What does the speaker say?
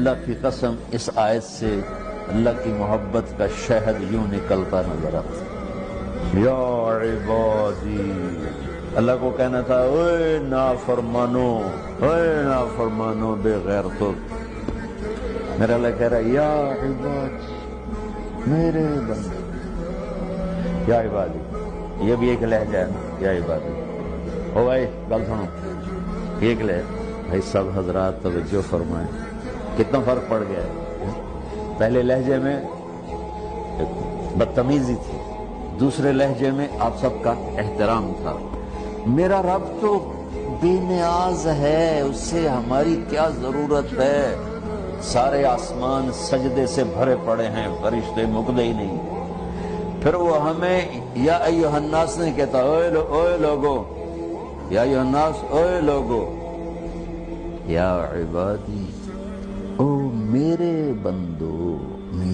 اللہ کی قسم اس آیت سے اللہ کی محبت کا شہد یوں نکلتا نظر آتا. یا عبادی، اللہ کو کہنا تھا اے نافرمانو، اے نافرمانو بے غیرتو. میرا اللہ کہہ رہا ہے یا عبادی، میرے بندے. یا عبادی یہ بھی ایک لہجہ ہے نا، یا عبادی. او بھائی گل سنو، ایک لہجہ بھائی سب حضرات توجہ فرمائیں، کتنا فرق پڑ گیا ہے. پہلے لہجے میں بدتمیزی تھی، دوسرے لہجے میں آپ سب کا احترام تھا. میرا رب تو بے نیاز ہے، اس سے ہماری کیا ضرورت ہے. سارے آسمان سجدے سے بھرے پڑے ہیں، فرشتے مکدے ہی نہیں. پھر وہ ہمیں یا ایھا الناس نہیں کہتا، اوے لوگو، یا ایھا الناس، اوے لوگو. یا عبادی، او میرے بندو،